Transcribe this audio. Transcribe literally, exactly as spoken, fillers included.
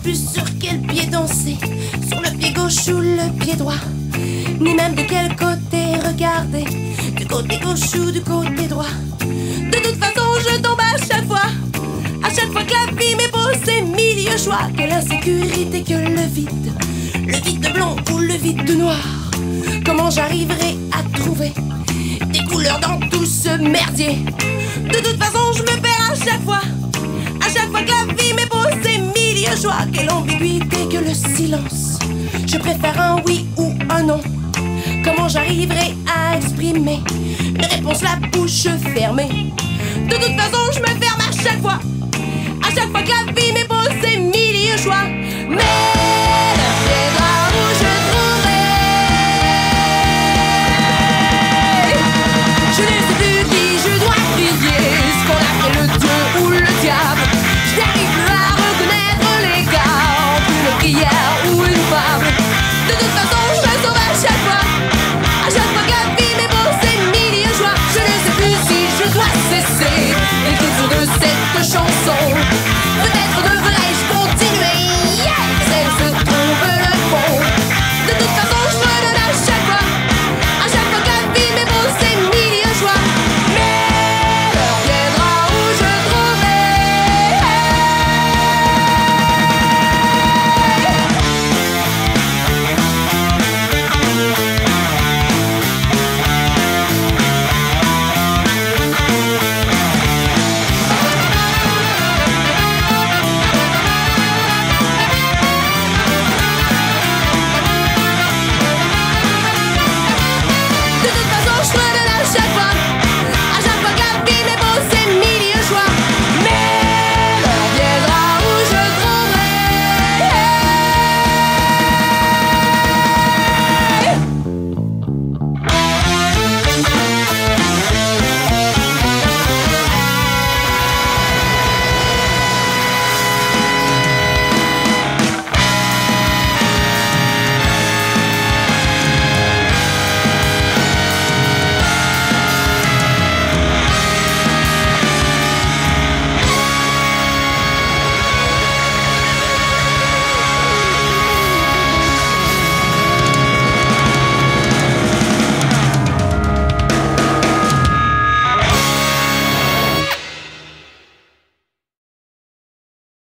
plus sur quel pied danser, sur le pied gauche ou le pied droit, ni même de quel côté regarder, du côté gauche ou du côté droit. De toute façon je tombe à chaque fois, à chaque fois que la vie m'épose ces milieux choix. Quelle insécurité que le vide, le vide de blanc ou le vide de noir. Comment j'arriverai à trouver des couleurs dans tout ce merdier? De toute façon je me perds à chaque fois, à chaque fois que la vie m'épose ces milieux choix. Quelle ambiguïté que le silence, je préfère un oui ou un non. Comment j'arriverai à exprimer une réponse la bouche fermée? De toute façon je me ferme à chaque fois, à chaque fois que la vie m'épose ces milieux choix. Mais